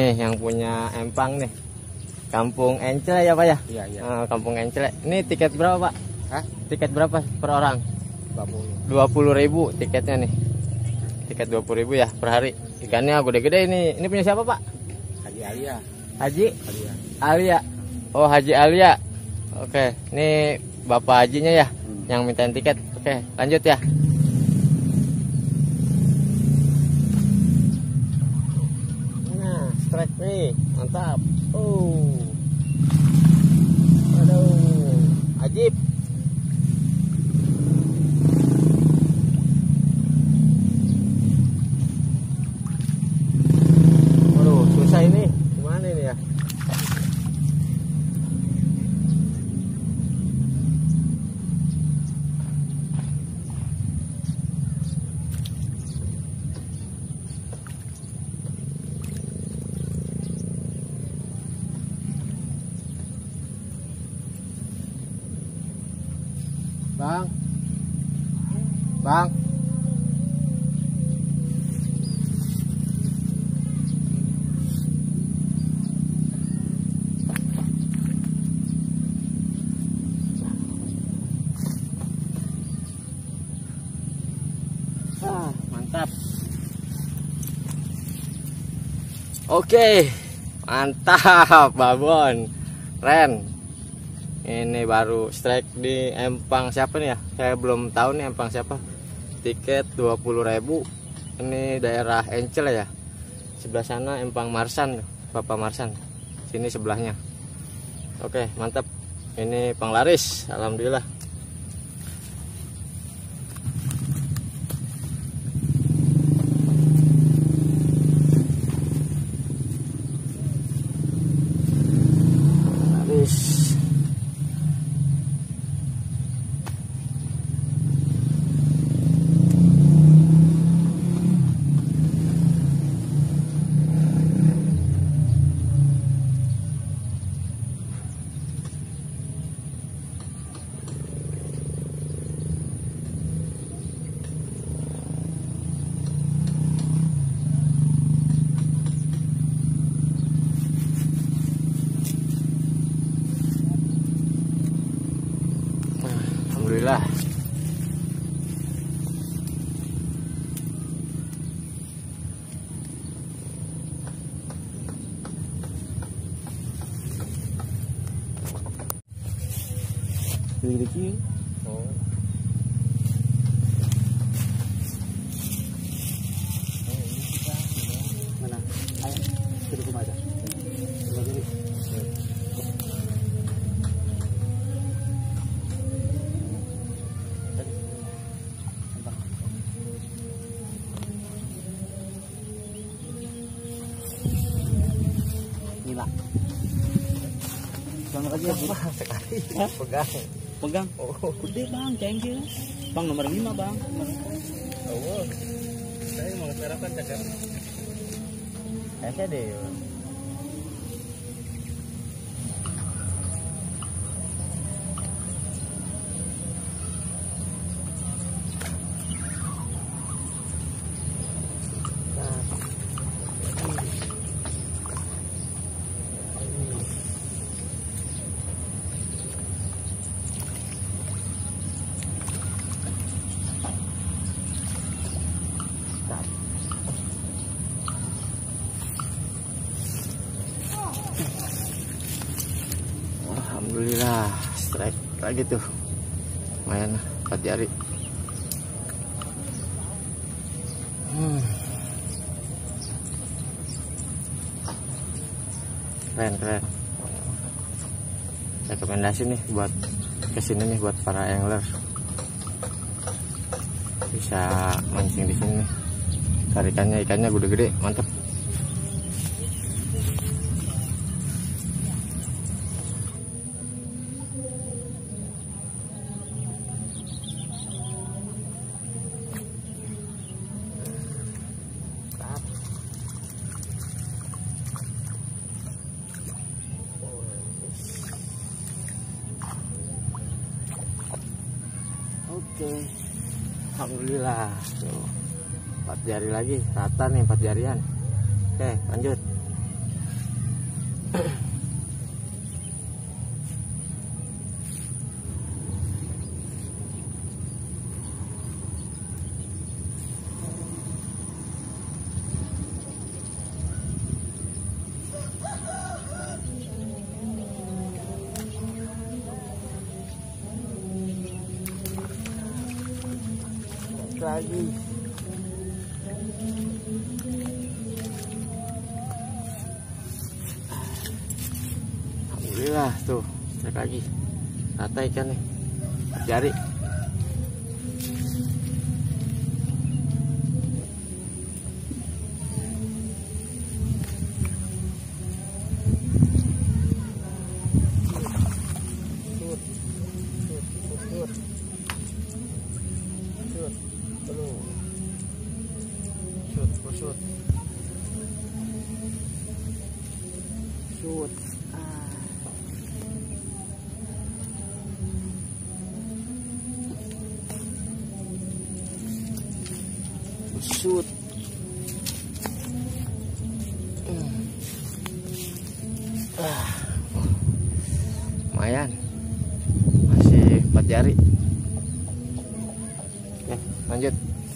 nih yang punya empang nih. Kampung Encele ya Pak ya? Iya, iya. Kampung Encele. Ini tiket berapa Pak? Hah? Tiket berapa per orang? 20.000 tiketnya nih. Tiket 20.000 ya per hari. Ikannya gede-gede ini. Ini punya siapa Pak? Haji Alia. Haji Alia. Alia. Oh Haji Alia. Oke, ini Bapak Hajinya ya yang mintain tiket. Oke, lanjut ya. Nah, strike nih, mantap. Aduh, ajib. Waduh, susah ini. Gimana ini ya? Bang. Mantap. Oke, mantap, babon. Keren. Ini baru strike di empang siapa nih ya? Saya belum tahu nih empang siapa. Tiket 20.000. Ini daerah Encele ya. Sebelah sana empang Marsan, Bapak Marsan. Sini sebelahnya. Oke, mantap. Ini penglaris, alhamdulillah. Laris. Alhamdulillah. Dikit. Oh. Mana? Ayo, ke rumah aja. Gila. Jangan aja Sekali. Hah? Pegang. pegang. Oh. Gede bang, cengkeh. Bang nomor 5 bang. Oh. Saya mau sarapan cakap. Kayaknya deh. Alhamdulillah, strike lagi tuh. Lumayan 4 jari. Keren. Rekomendasi nih buat kesini nih buat para angler. Bisa mancing di sini nih. Tarikannya ikannya gede-gede, mantap. Oke, alhamdulillah. Tuh, 4 jari lagi, rata nih 4 jarian. Oke, lanjut. lagi. Alhamdulillah tuh, cek lagi. Rata ikan nih. Jari. Shoot. Shoot. Lumayan. Masih 4 jari. Oke, lanjut.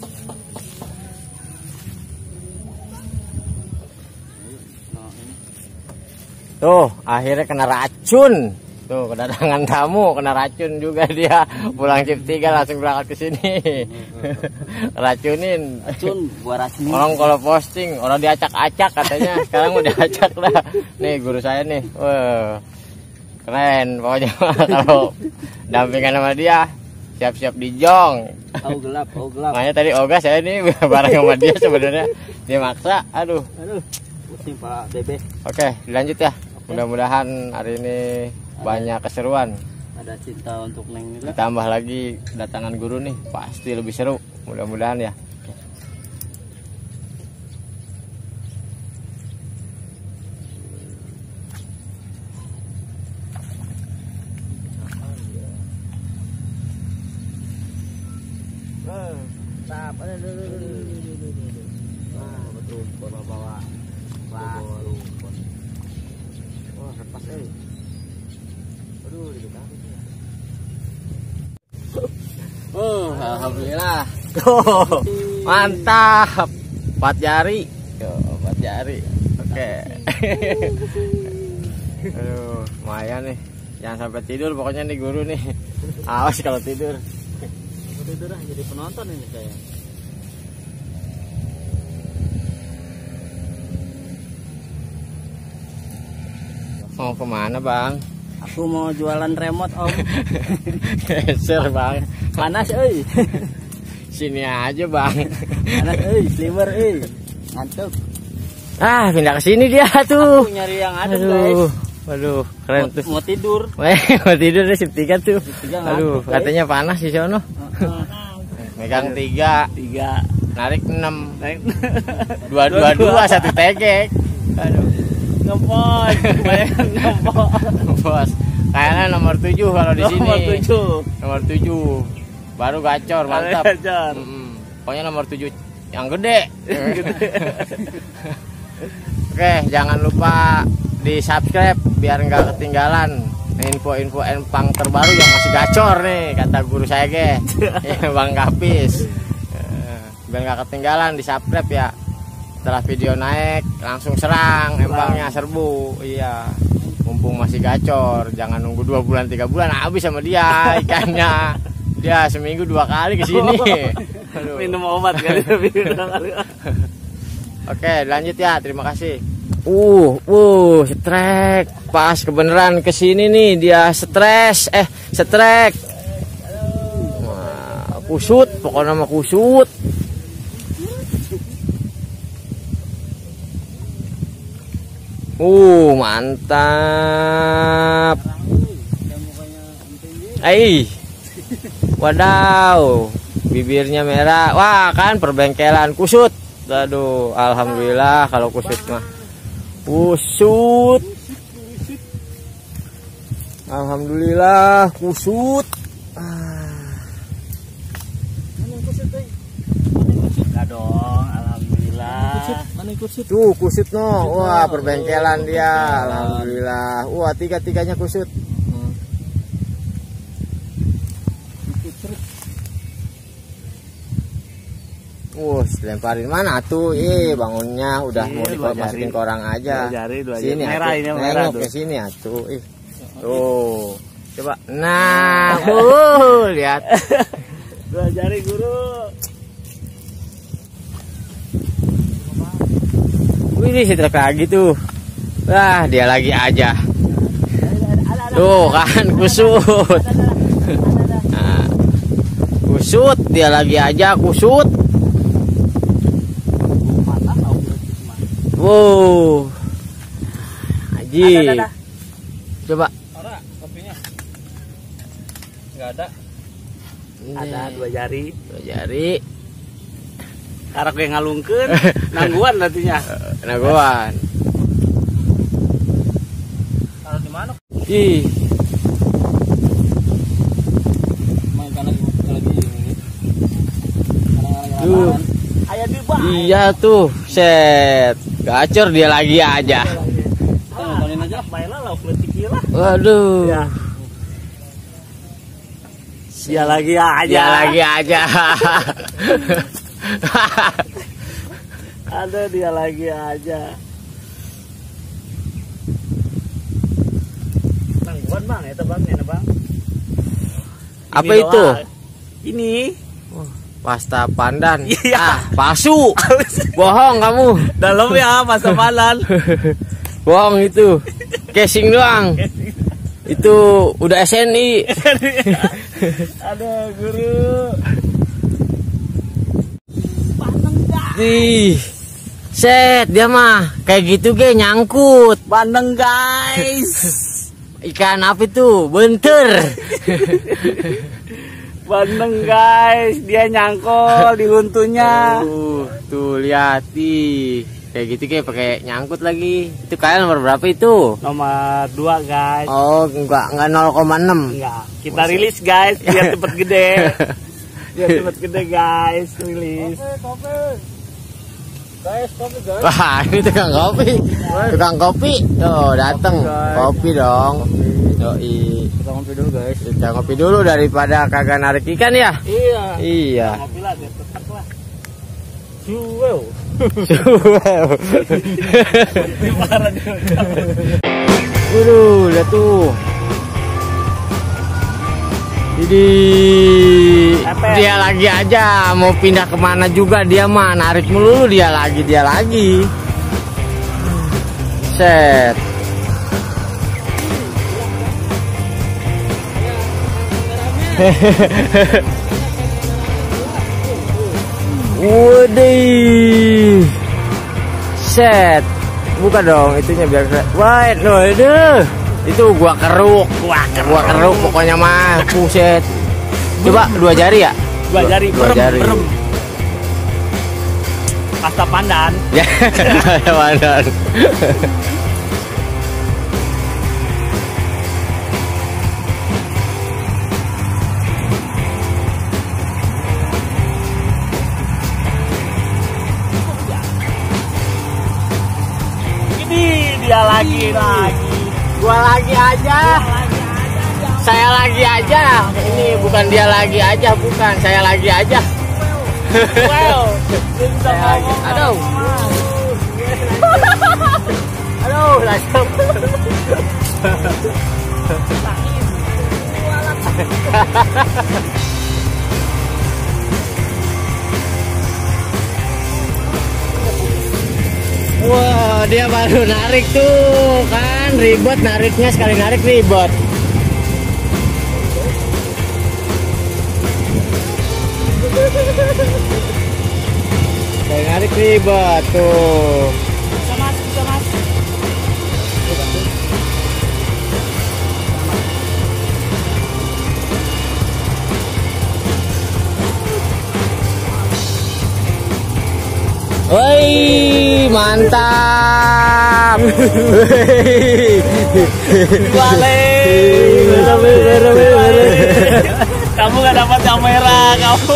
Tuh, akhirnya kena racun. Tuh, kedatangan tamu kena racun juga dia. Pulang shift 3 langsung berangkat ke sini. Racunin. Racun, gua racun. Orang kalau posting, orang diacak-acak katanya. Sekarang udah acak dah. Nih guru saya nih. Wah. Keren pokoknya. Kalau dampingan sama dia, siap-siap dijong. Oh gelap, oh gelap. Makanya tadi Oga saya nih bareng sama dia sebenarnya. Dia maksa. Aduh. Pusing Pak Bebe. Oke, dilanjut ya. Mudah-mudahan hari ini banyak keseruan. Ada cinta untuk Neng Nila. Ditambah lagi kedatangan guru nih, pasti lebih seru. Mudah-mudahan ya. Tap, ada Nah, betul bawa-bawa. Wah, wah, lepas Aduh, diketahui. Alhamdulillah. Tuh, mantap. 4 jari. Tuh, 4 jari. Oke. Aduh, lumayan nih. Jangan sampai tidur pokoknya nih guru nih. Awas kalau tidur. Tidur dah jadi penonton ini saya. Mau kemana bang? Aku mau jualan remote om. Geser bang. Panas euy. Sini aja bang. Panas euy, sliver euy. Ngantuk. Ah, pindah ke sini dia tuh. Aku nyari yang ada Aduh, guys. waduh, keren tuh. Mau tidur. Mau tidur deh shift 3 tuh. Shift 3 Aduh, ngantuk, katanya panas di sono. Megang 3, narik 6. Naik 2 satu tegek. Aduh, ngepot. Bayangkan ngepot. bos. Kayaknya nomor 7 kalau di sini. Nomor 7. Nomor 7. Baru gacor, mantap. Gacor. Pokoknya nomor 7 yang gede. Oke, jangan lupa di-subscribe biar nggak ketinggalan info-info empang terbaru yang masih gacor nih, kata guru saya Bang Kapis. Biar nggak ketinggalan di-subscribe ya. Setelah video naik langsung serang empangnya, serbu. Iya. Mumpung masih gacor, jangan nunggu 2 bulan 3 bulan habis sama dia ikannya. Dia seminggu 2 kali ke sini. Aduh. Minum obat kali. Oke, lanjut ya. Terima kasih. Strek. Pas kebenaran ke sini nih dia strek. Wah, kusut, pokoknya mah kusut. Mantap. Wadaw, bibirnya merah. Wah, kan perbengkelan kusut. Aduh, alhamdulillah kalau kusut mah. Kusut. Alhamdulillah kusut. Enggak dong, alhamdulillah. Mana kusut? Tuh kusut no. Wah, perbengkelan dia. Alhamdulillah. Wah, tiga-tiganya kusut. Lemparin mana tuh? Bangunnya udah mau dimasukin ke orang aja. Sini merah ini merah tuh. Ke sini atuh. Tuh. Coba. Nah, lihat. 2 jari guru. Wih, si truk lagi tuh. Wah, dia lagi aja. Tuh kan, kusut. Nah, kusut, dia lagi aja, kusut. Wow. Aji. Coba. Kopinya. Enggak ada. Ada 2 jari. 2 jari. Karena gue ngalungkeun, nangguan nantinya. Nangguan. Taruh di mana? Ih. Main kanan lagi. Tuh. Aya di bawah. Iya tuh, set. Gacor dia lagi aja. Nontonin aja. Mainlah lah, politik lah. Waduh. Ya. Dia lagi aja. Dia lagi aja. Ada dia lagi aja. Nangguan bang, itu bang, ya bang. Apa Ini itu? doang. Ini. Pasta pandan. Iya. Ah, palsu. Bohong kamu. Dalam ya masa palan. Bohong itu. Casing doang. Itu udah SNI. Aduh guru. Ih. Set, dia mah kayak gitu ge nyangkut. Bandeng guys. Ikan apa itu? Bentur. Bandeng guys, dia nyangkol di huntunya. Tuh lihat ih. Kayak gitu kayak pakai nyangkut lagi. Itu kalian nomor berapa itu? Nomor 2 guys. Oh, enggak 0,6. Enggak, kita rilis guys biar cepet gede. Biar cepet gede guys, rilis. Guys, kopi guys. Wah, ini tukang kopi. Tukang kopi. Tuh, dateng. Kopi dong. Yoi. Kita ngopi dulu guys. Kita ngopi dulu daripada kagak narik ikan ya. Iya. Iya. Ngopi lah, biar tetap lah. Wow. Gimana dia? Waduh, lihat tuh. Jadi dia lagi aja mau pindah kemana juga dia mah narik melulu dia lagi. Set. Waduh. Set. Buka dong itunya biar wait, waduh. Itu gua keruk pokoknya mah. Buset. Coba 2 jari ya? 2 jari. 2 jari. Berem. Pasta pandan. Ya, pandan. Ini dia lagi. Gua lagi aja. Saya lagi aja. Ini bukan dia lagi aja, bukan. Saya lagi aja. Wow. Aduh. Aduh, langsung. Wah, dia baru narik tuh kan, ribet nariknya, sekali narik ribet. Sekali narik ribet tuh. Bisa mas. Woi, mantap. Kamu gak dapat kamera kamu.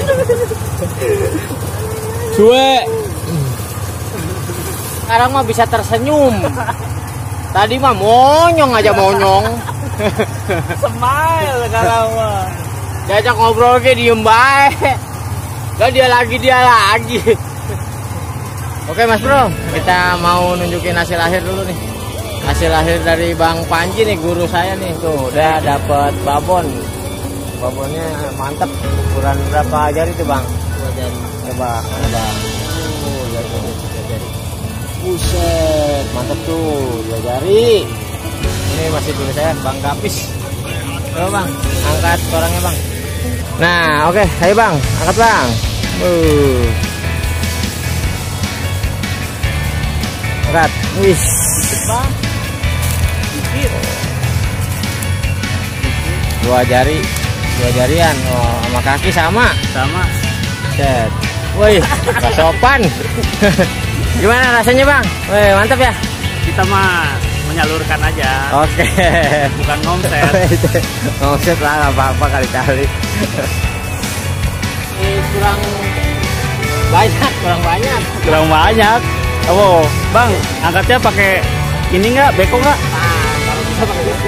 Cuek. Sekarang mah bisa tersenyum. Tadi mah monyong aja monyong. Smile sekarang mah. Diajak ngobrol ke diem baik. Dan dia lagi. Oke Mas Bro, kita mau nunjukin hasil akhir dulu nih. Hasil akhir dari Bang Panji nih, guru saya nih. Tuh, udah dapat babon. Babonnya mantap. Ukuran berapa jari tuh Bang? 2 jari. Coba, mana Bang? Lihat tuh, 2 jari. Buset, mantap tuh, 2 jari. Ini masih punya saya, Bang Gapis. Coba Bang, angkat orangnya Bang. Nah, oke, ayo Bang, angkat Bang. Angkat, wis. Bang. Dikit. 2 jari, 2 jarian. Oh, sama kaki sama. Sama. Set. Wih, gak sopan. Gimana rasanya Bang? Wih, mantap ya. Kita mah menyalurkan aja. Oke. Bukan ngomset. Ngomset lah, nggak apa-apa kali-kali. Ini kurang banyak. Kurang banyak. Oh, Bang, angkatnya pakai ini nggak? Beko nggak? Kalau bisa pakai beko.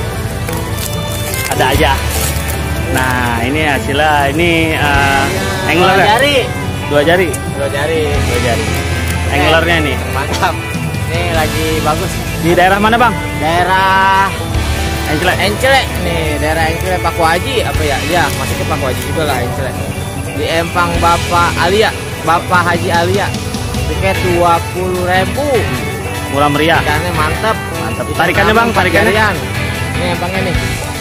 Ada aja. Nah, ini hasilnya. Ini angler ya? 2 jari. 2 jari. Anglernya nih. Mantap. Ini lagi bagus. Di daerah mana, Bang? Daerah Enclek. Enclek nih, daerah Enclek Paku Haji apa ya? Iya, masih ke Paku Haji juga lah Enclek. Di Empang Bapak Alia, Bapak Haji Alia. Tiket 20.000. Murah meriah. Ikannya mantap. Tarikannya Bang, tarikannya. Ini empangnya nih.